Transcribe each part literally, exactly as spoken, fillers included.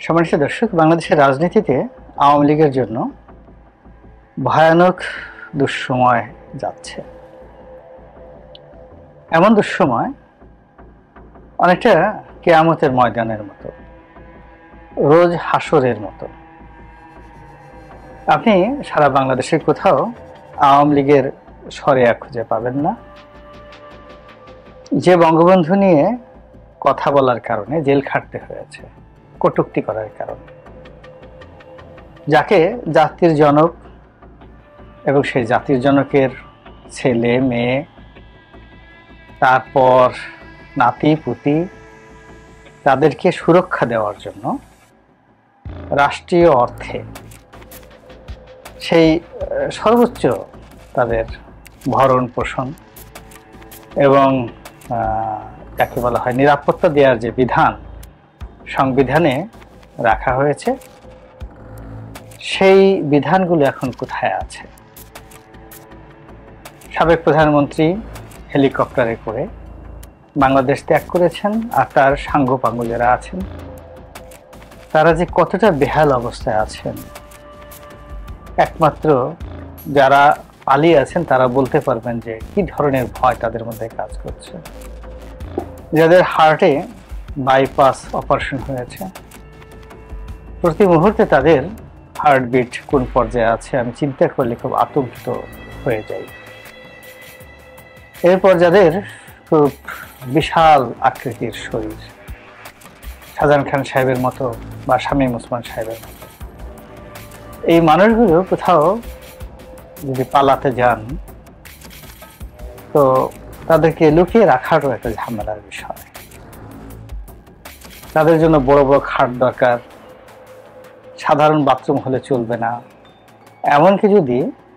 সম্মানিত দর্শক, বাংলাদেশের রাজনীতিতে আওয়ামী লীগের জন্য ভয়ানক দুঃসময় যাচ্ছে। এমন দুঃসময় অনেকটা কিয়ামতের ময়দানের মতো, রোজ হাসরের মতো। আপনি সারা বাংলাদেশের কোথাও আওয়ামী লীগের সরেয়া খুঁজে পাবেন না। যে বঙ্গবন্ধু নিয়ে কথা বলার কারণে জেল খাটতে হয়েছে, কটূক্তি করার কারণে, যাকে জাতির জনক এবং সেই জাতির জনকের ছেলে মেয়ে, তারপর নাতি পুতি, তাদেরকে সুরক্ষা দেওয়ার জন্য রাষ্ট্রীয় অর্থে সেই সর্বোচ্চ তাদের ভরণ পোষণ এবং যাকে বলা হয় নিরাপত্তা দেওয়ার যে বিধান সংবিধানে রাখা হয়েছে, সেই বিধানগুলো এখন কোথায় আছে? সাবেক প্রধানমন্ত্রী হেলিকপ্টারে করে বাংলাদেশ ত্যাগ করেছেন, আর তার সাঙ্গপাঙ্গ যারা আছেন তারা যে কতটা বেহাল অবস্থায় আছেন, একমাত্র যারা পালিয়ে আছেন তারা বলতে পারবেন যে কি ধরনের ভয় তাদের মধ্যে কাজ করছে। যাদের হার্টে বাইপাস অপারেশন হয়েছে, প্রতি মুহূর্তে তাদের হার্টবিট কোন পর্যায়ে আছে আমি চিন্তা করলে খুব আতঙ্কিত হয়ে যাই। এরপর যাদের খুব বিশাল আকৃতির শরীর, শাহজাহান খান সাহেবের মতো বা শামীম ওসমান সাহেবের মতো, এই মানুষগুলো কোথাও যদি পালাতে যান তো তাদেরকে লুকিয়ে রাখারও একটা ঝামেলার বিষয়। তাদের জন্য বড় বড় খাট দরকার, সাধারণ বাথরুম হলে চলবে না। এমনকি যদি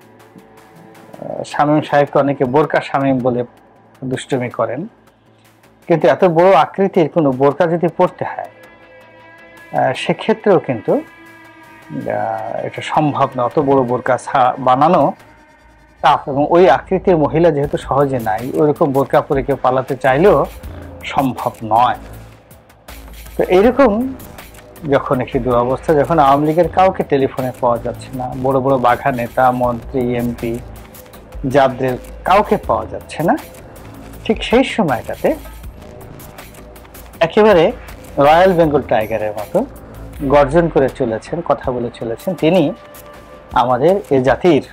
শামীম সাহেবকে অনেকে বোরকা শামীম বলে দুষ্টুমি করেন, কিন্তু এত বড় আকৃতির কোনো বোরকা যদি পরতে হয় সেক্ষেত্রেও কিন্তু এটা সম্ভব না। অত বড় বোরকা বানানো টাফ, এবং ওই আকৃতির মহিলা যেহেতু সহজে নাই, ওইরকম বোরকা পরে কেউ পালাতে চাইলেও সম্ভব নয়। তো এইরকম যখন একটি দুরবস্থা, যখন আওয়ামী লীগের কাউকে টেলিফোনে পাওয়া যাচ্ছে না, বড় বড় বাঘা নেতা, মন্ত্রী, এমপি, যাদের কাউকে পাওয়া যাচ্ছে না, ঠিক সেই সময়টাতে একেবারে রয়্যাল বেঙ্গল টাইগারের মতো গর্জন করে চলেছেন, কথা বলে চলেছেন তিনি আমাদের এ জাতির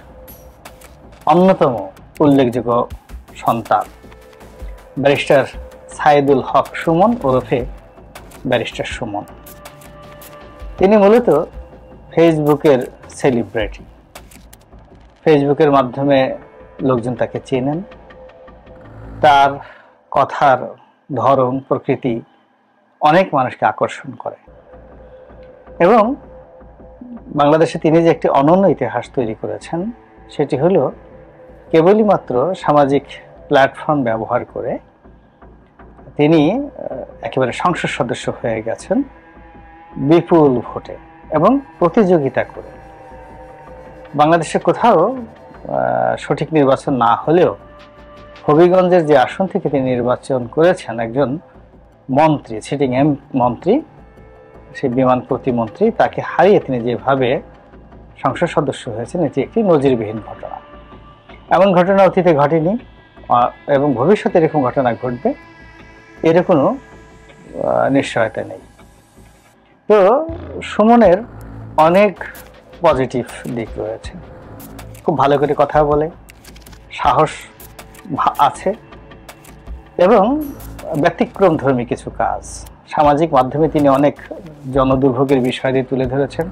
অন্যতম উল্লেখযোগ্য সন্তান ব্যারিস্টার সাইদুল হক সুমন ওরফে ব্যারিস্টার সুমন। তিনি মূলত ফেসবুকের সেলিব্রিটি। ফেসবুকের মাধ্যমে লোকজন তাকে চেনেন, তার কথার ধরন প্রকৃতি অনেক মানুষকে আকর্ষণ করে, এবং বাংলাদেশে তিনি যে একটি অনন্য ইতিহাস তৈরি করেছেন সেটি হলো কেবলই মাত্র সামাজিক প্ল্যাটফর্ম ব্যবহার করে তিনি একেবারে সংসদ সদস্য হয়ে গেছেন বিপুল ভোটে এবং প্রতিযোগিতা করে। বাংলাদেশে কোথাও সঠিক নির্বাচন না হলেও হবিগঞ্জের যে আসন থেকে তিনি নির্বাচন করেছেন, একজন মন্ত্রী, সিটিং এম মন্ত্রী, সেই বিমান প্রতিমন্ত্রী, তাকে হারিয়ে তিনি যেভাবে সংসদ সদস্য হয়েছেন, এটি একটি নজিরবিহীন ঘটনা। এমন ঘটনা অতীতে ঘটেনি এবং ভবিষ্যতে এরকম ঘটনা ঘটবে এর কোনো নিশ্চয়তা নেই। তো সুমনের অনেক পজিটিভ দিক রয়েছে। খুব ভালো করে কথা বলে, সাহস আছে, এবং ব্যতিক্রম ধর্মী কিছু কাজ সামাজিক মাধ্যমে তিনি অনেক জনদুর্ভোগের বিষয় দিয়ে তুলে ধরেছেন।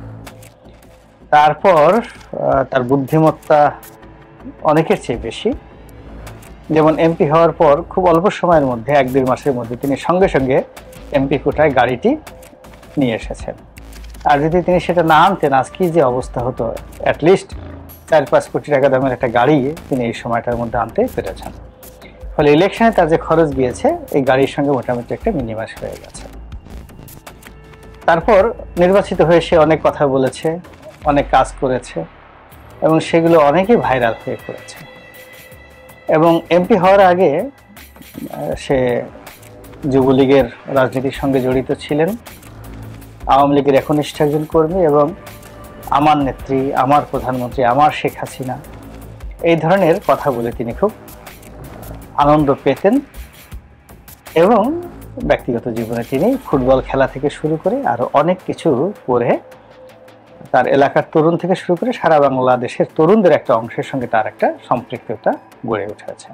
তারপর তার বুদ্ধিমত্তা অনেকের চেয়ে বেশি। যেমন এমপি হওয়ার পর খুব অল্প সময়ের মধ্যে, এক দেড় মাসের মধ্যে তিনি সঙ্গে সঙ্গে এমপি কোটায় গাড়িটি নিয়ে এসেছেন। আর যদি তিনি সেটা না আনতেন, আজ কি যে অবস্থা হতো। অ্যাটলিস্ট চার পাঁচ কোটি টাকা দামের একটা গাড়ি তিনি এই সময়টার মধ্যে আনতে পেরেছেন। ফলে ইলেকশনে তার যে খরচ গিয়েছে এই গাড়ির সঙ্গে মোটামুটি একটা মিনিমাস হয়ে গেছে। তারপর নির্বাচিত হয়ে সে অনেক কথা বলেছে, অনেক কাজ করেছে, এবং সেগুলো অনেকেই ভাইরাল হয়ে পড়েছে। এবং এমপি হওয়ার আগে সে যুবলীগের রাজনীতির সঙ্গে জড়িত ছিলেন, আওয়ামী লীগের একনিষ্ঠ একজন কর্মী এবং আমার নেত্রী, আমার প্রধানমন্ত্রী, আমার শেখ হাসিনা, এই ধরনের কথা বলে তিনি খুব আনন্দ পেতেন। এবং ব্যক্তিগত জীবনে তিনি ফুটবল খেলা থেকে শুরু করে আরো অনেক কিছু করে তার এলাকার তরুণ থেকে শুরু করে সারা বাংলাদেশের তরুণদের একটা অংশের সঙ্গে তার একটা সম্পৃক্ততা গড়ে উঠেছে।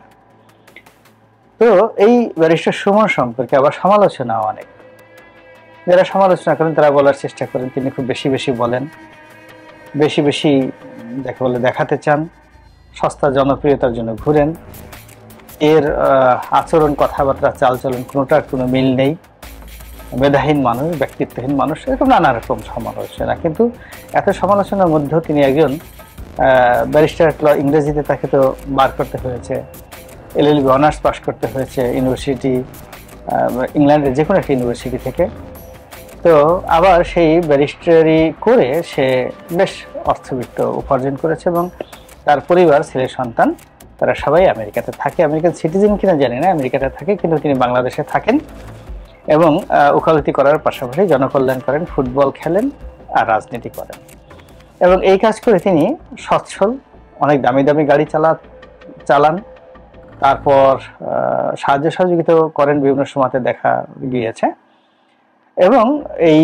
তো এই ব্যারিস্টার সুমন সম্পর্কে আবার সমালোচনা অনেক, যারা সমালোচনা করেন তারা বলার চেষ্টা করেন তিনি খুব বেশি বেশি বলেন, বেশি বেশি দেখা বলে দেখাতে চান, সস্তা জনপ্রিয়তার জন্য ঘুরেন, এর আচরণ, কথাবার্তা, চালচলন কোনোটার কোনো মিল নেই, মেধাহীন মানুষ, ব্যক্তিত্বহীন মানুষ, এরকম নানা রকম সমালোচনা। কিন্তু এত সমালোচনার মধ্যেও তিনি একজন ব্যারিস্টার, ইংরেজিতে তাকে তো বার করতে হয়েছে, এলএলবি অনার্স পাস করতে হয়েছে ইউনিভার্সিটি, ইংল্যান্ডের যে কোনো একটা ইউনিভার্সিটি থেকে। তো আবার সেই ব্যারিস্টারি করে সে বেশ অর্থবিত্ত উপার্জন করেছে এবং তার পরিবার, ছেলে সন্তান, তারা সবাই আমেরিকাতে থাকে। আমেরিকান সিটিজেন কিনা জানি না, আমেরিকাতে থাকে, কিন্তু তিনি বাংলাদেশে থাকেন এবং ওকালতি করার পাশাপাশি জনকল্যাণ করেন, ফুটবল খেলেন আর রাজনীতি করেন। এবং এই কাজ করে তিনি সচ্ছল, অনেক দামি দামি গাড়ি চালা চালান তারপর সাহায্য সহযোগিতা করেন, বিভিন্ন সময়তে দেখা গিয়েছে। এবং এই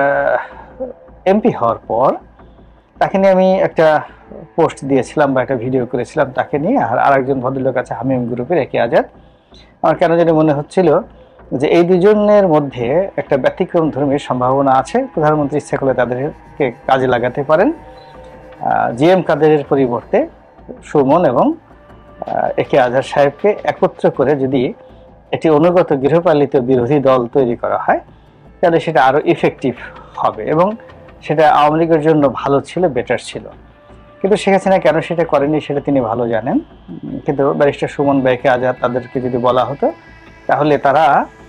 এমপি হওয়ার পর তাকে নিয়ে আমি একটা পোস্ট দিয়েছিলাম বা একটা ভিডিও করেছিলাম তাকে নিয়ে, আর আরেকজন ভদ্রলোক আছে হামিম গ্রুপের, একে আজাদ। আমার কেন জানি মনে হচ্ছিল যে এই দুজনের মধ্যে একটা ব্যতিক্রম ধর্মীর সম্ভাবনা আছে, প্রধানমন্ত্রী ইচ্ছা করলে তাদেরকে কাজে লাগাতে পারেন। জি এম কাদেরের পরিবর্তে সুমন এবং একে আজহার সাহেবকে একত্র করে যদি একটি অনুগত গৃহপালিত বিরোধী দল তৈরি করা হয় তাহলে সেটা আরো ইফেক্টিভ হবে এবং সেটা আওয়ামী লীগের জন্য ভালো ছিল, বেটার ছিল। কিন্তু শেখ হাসিনা কেন সেটা করেনি সেটা তিনি ভালো জানেন। কিন্তু ব্যারিস্টার সুমন বা একে আজহার তাদেরকে যদি বলা হতো তাহলে তারা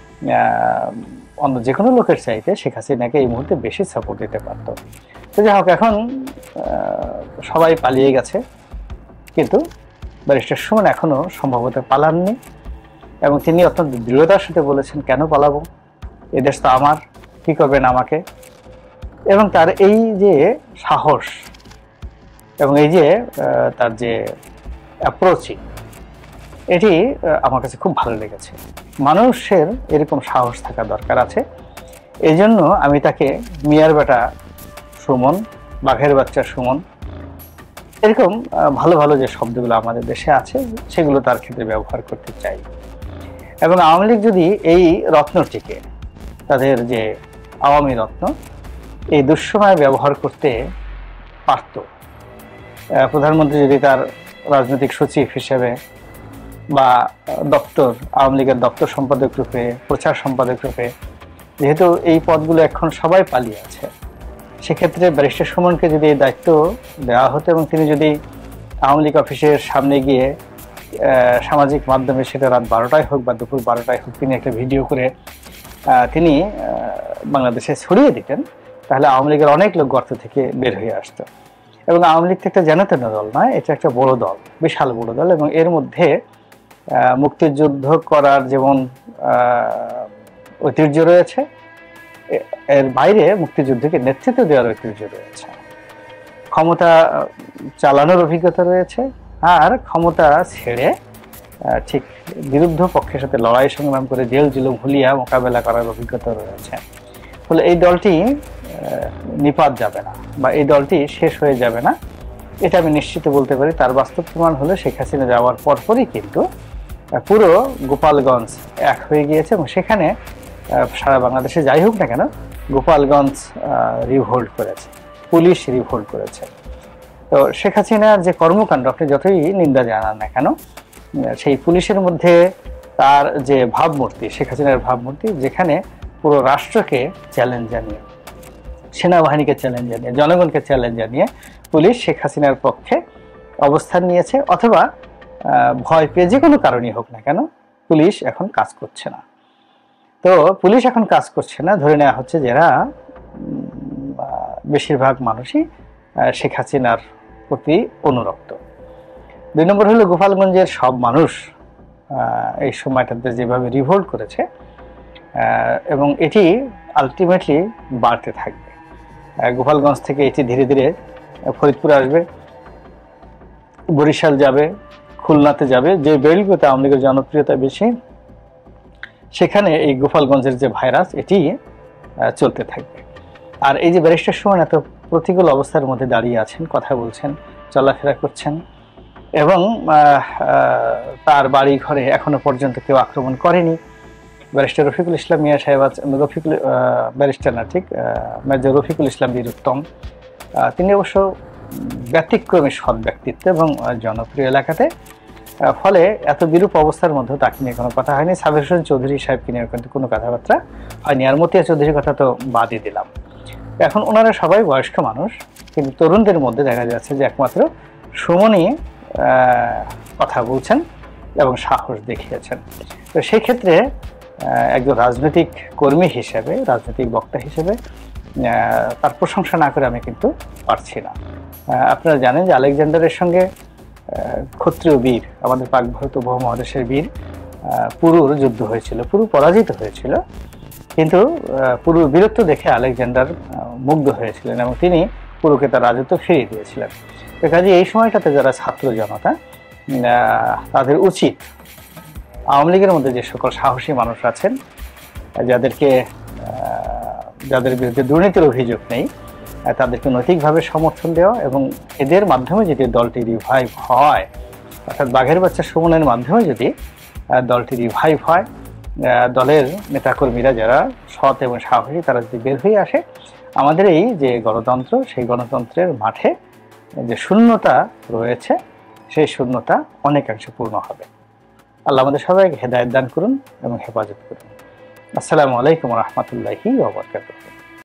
অন্য যে কোনো লোকের চাইতে শেখ হাসিনাকে এই মুহূর্তে বেশি সাপোর্ট দিতে পারত। তো যাই হোক, এখন সবাই পালিয়ে গেছে, কিন্তু ব্যারিস্টার সুমন এখনো সম্ভবত পালাননি এবং তিনি অত্যন্ত দৃঢ়তার সাথে বলেছেন, কেন পালাবো, এদেশ তো আমার, কি করবেন আমাকে। এবং তার এই যে সাহস এবং এই যে তার যে অ্যাপ্রোচিং, এটি আমার কাছে খুব ভালো লেগেছে। মানুষের এরকম সাহস থাকা দরকার আছে। এই জন্য আমি তাকে মিয়ার বেটা সুমন, বাঘের বাচ্চা সুমন, এরকম ভালো ভালো যে শব্দগুলো আমাদের দেশে আছে সেগুলো তার ক্ষেত্রে ব্যবহার করতে চাই। এবং আওয়ামী লীগ যদি এই রত্নটিকে, তাদের যে আওয়ামী রত্ন, এই দুঃসময়ে ব্যবহার করতে পারত, প্রধানমন্ত্রী যদি তার রাজনৈতিক সচিব হিসেবে বা দপ্তর, আওয়ামী লীগের দপ্তর সম্পাদক রূপে, প্রচার সম্পাদক রূপে, যেহেতু এই পদগুলো এখন সবাই পালিয়ে আছে, সেক্ষেত্রে ব্যারিস্টার সুমনকে যদি এই দায়িত্ব দেওয়া হতো এবং তিনি যদি আওয়ামী লীগ অফিসের সামনে গিয়ে সামাজিক মাধ্যমে, সেটা রাত বারোটায় হোক বা দুপুর বারোটায় হোক, তিনি একটা ভিডিও করে তিনি বাংলাদেশে ছড়িয়ে দিতেন, তাহলে আওয়ামী লীগের অনেক লোক গর্ত থেকে বের হয়ে আসতো। এবং আওয়ামী লীগ একটা যেন-তেন দল নয়, এটা একটা বড় দল, বিশাল বড় দল, এবং এর মধ্যে মুক্তিযুদ্ধ করার যেমন ঐতিহ্য রয়েছে, এর বাইরে মুক্তিযুদ্ধকে নেতৃত্ব দেওয়ার ঐতিহ্য রয়েছে, ক্ষমতা চালানোর অভিজ্ঞতা রয়েছে, আর ক্ষমতা ছেড়ে ঠিক বিরুদ্ধ পক্ষের সাথে লড়াই সংগ্রাম করে জেল জুলুম হুলিয়া মোকাবেলা করার অভিজ্ঞতা রয়েছে। ফলে এই দলটি নিপাত যাবে না বা এই দলটি শেষ হয়ে যাবে না, এটা আমি নিশ্চিত বলতে পারি। তার বাস্তব প্রমাণ হলো শেখ হাসিনা যাওয়ার পরপরই কিন্তু পুরো গোপালগঞ্জ এক হয়ে গিয়েছে এবং সেখানে সারা বাংলাদেশে যাই হোক না কেন গোপালগঞ্জ রিভোল্ট করেছে, পুলিশ রিভোল্ট করেছে। তো শেখ হাসিনার যে কর্মকাণ্ড আপনি যতই নিন্দা জানান না কেন, সেই পুলিশের মধ্যে তার যে ভাবমূর্তি, শেখ হাসিনার ভাবমূর্তি, যেখানে পুরো রাষ্ট্রকে চ্যালেঞ্জ জানিয়ে, সেনাবাহিনীকে চ্যালেঞ্জ জানিয়ে, জনগণকে চ্যালেঞ্জ জানিয়ে পুলিশ শেখ হাসিনার পক্ষে অবস্থান নিয়েছে, অথবা ভয় পেয়ে যে কোনো কারণেই হোক না কেন পুলিশ এখন কাজ করছে না। তো পুলিশ এখন কাজ করছে না, ধরে নেওয়া হচ্ছে যারা বেশিরভাগ মানুষই শেখ হাসিনার প্রতি অনুরক্ত। দুই নম্বর হলো গোপালগঞ্জের সব মানুষ এই সময়টাতে যেভাবে রিভোল্ট করেছে, এবং এটি আলটিমেটলি বাড়তে থাকবে। গোপালগঞ্জ থেকে এটি ধীরে ধীরে ফরিদপুর আসবে, বরিশাল যাবে, খুলনাতে যাবে, যে বেলগুলোতে আওয়ামী লীগের জনপ্রিয়তা বেশি সেখানে এই গোপালগঞ্জের যে ভাইরাস এটি চলতে থাকবে। আর এই যে ব্যারিস্টার সুমন এত প্রতিকূল অবস্থার মধ্যে দাঁড়িয়ে আছেন, কথা বলছেন, চলাফেরা করছেন এবং তার বাড়ি ঘরে এখনো পর্যন্ত কেউ আক্রমণ করেনি। ব্যারিস্টার রফিকুল ইসলাম মিয়া সাহেব রফিকুল ব্যারিস্টার না ঠিক মেজর রফিকুল ইসলাম বীর উত্তম, তিনি অবশ্য ব্যতিক্রমী সৎ ব্যক্তিত্ব এবং জনপ্রিয় এলাকাতে, ফলে এত বিরূপ অবস্থার মধ্যে তাকে নিয়ে কোনো কথা হয়নি। সাবির হোসেন চৌধুরী সাহেবকে নিয়ে কিন্তু কোনো কথাবার্তা হয়নি। আর মতিয়া চৌধুরীর কথা তো বাদই দিলাম। এখন ওনারা সবাই বয়স্ক মানুষ, কিন্তু তরুণদের মধ্যে দেখা যাচ্ছে যে একমাত্র সুমনই কথা বলছেন এবং সাহস দেখিয়েছেন। তো সেই ক্ষেত্রে একজন রাজনৈতিক কর্মী হিসেবে, রাজনৈতিক বক্তা হিসেবে তার প্রশংসা না করে আমি কিন্তু পারছি না। আপনারা জানেন যে আলেকজান্ডারের সঙ্গে ক্ষত্রিয় বীর, আমাদের পাক ভারত উপমহাদেশের বীর পুরুর যুদ্ধ হয়েছিল, পুরু পরাজিত হয়েছিল, কিন্তু পুরুর বীরত্ব দেখে আলেকজান্ডার মুগ্ধ হয়েছিলেন এবং তিনি পুরুকে তার রাজত্ব ফিরিয়ে দিয়েছিলেন। তো কাজে এই সময়টাতে যারা ছাত্র জনতা, তাদের উচিত আওয়ামী লীগের মধ্যে যে সকল সাহসী মানুষ আছেন, যাদেরকে যাদের বিরুদ্ধে দুর্নীতির অভিযোগ নেই, তাদেরকে নৈতিকভাবে সমর্থন দেওয়া এবং এদের মাধ্যমে যদি দলটি রিভাইভ হয়, অর্থাৎ বাঘের বাচ্চা সুমনের মাধ্যমে যদি দলটি রিভাইভ হয়, দলের নেতাকর্মীরা যারা সৎ এবং সাহসী তারা যদি বের হয়ে আসে, আমাদের এই যে গণতন্ত্র, সেই গণতন্ত্রের মাঠে যে শূন্যতা রয়েছে সেই শূন্যতা অনেকাংশে পূর্ণ হবে। আল্লাহ আমাদের সবাইকে হেদায়েত দান করুন এবং হেফাজত করুন। আসসালামু আলাইকুম ওয়া রাহমাতুল্লাহি ওয়া বারাকাতুহু।